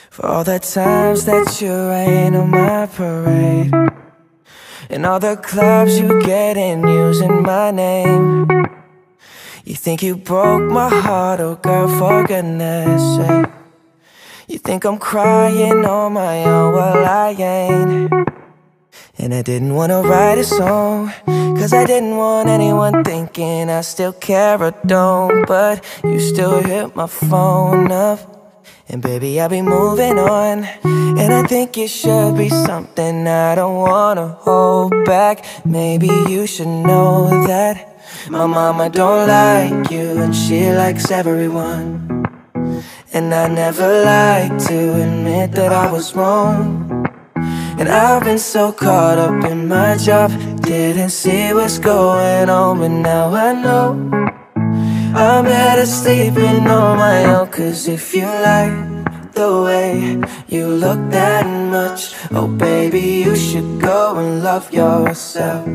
For all the times that you rain on my parade, and all the clubs you get in using my name. You think you broke my heart, oh girl, for goodness sake. You think I'm crying on my own, well I ain't. And I didn't wanna write a song, cause I didn't want anyone thinking I still care or don't. But you still hit my phone up, and baby, I'll be moving on. And I think it should be something I don't wanna hold back. Maybe you should know that my mama don't like you, and she likes everyone. And I never like to admit that I was wrong. And I've been so caught up in my job, didn't see what's going on. But now I know I'm better sleeping on my own. Cause if you like the way you look that much, oh baby, you should go and love yourself.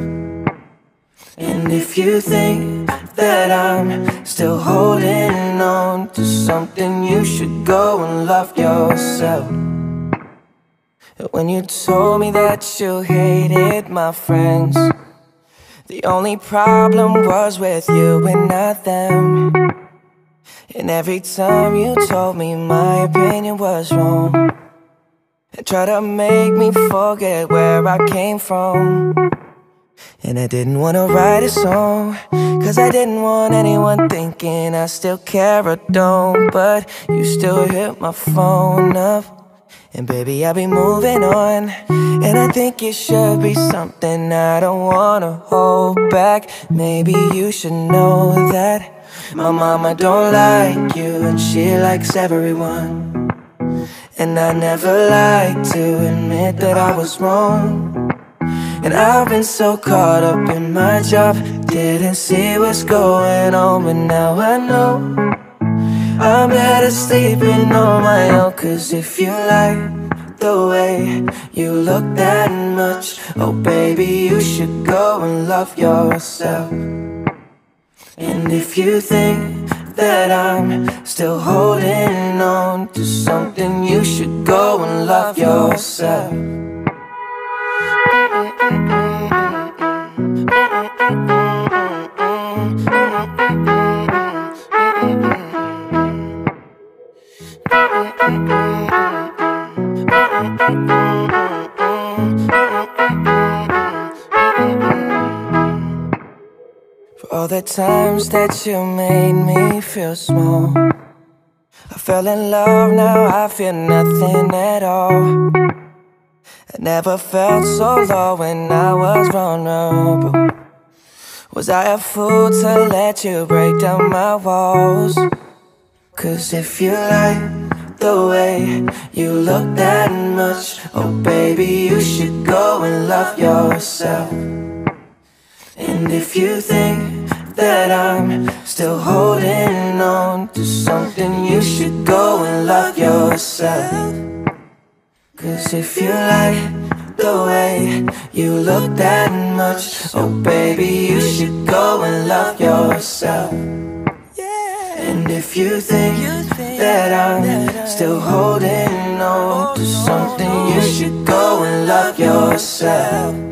And if you think that I'm still holding on to something, you should go and love yourself. When you told me that you hated my friends, the only problem was with you and not them. And every time you told me my opinion was wrong, and tried to make me forget where I came from. And I didn't wanna write a song, cause I didn't want anyone thinking I still care or don't. But you still hit my phone up, and baby, I'll be moving on. And I think it should be something I don't wanna hold back. Maybe you should know that my mama don't like you, and she likes everyone. And I never like to admit that I was wrong. And I've been so caught up in my job, didn't see what's going on. But now I know I'm better sleeping on my own. Cause if you like the way you look that much, oh baby, you should go and love yourself. And if you think that I'm still holding on to something, you should go and love yourself. For all the times that you made me feel small, I fell in love, now I feel nothing at all. I never felt so low when I was vulnerable. Was I a fool to let you break down my walls? Cause if you like the way you look that much, oh baby, you should go and love yourself. And if you think that I'm still holding on to something, you should go and love yourself. Cause if you like the way you look that much, oh baby, you should go and love yourself. And if you think that I'm still holding on to something, you should go and love yourself.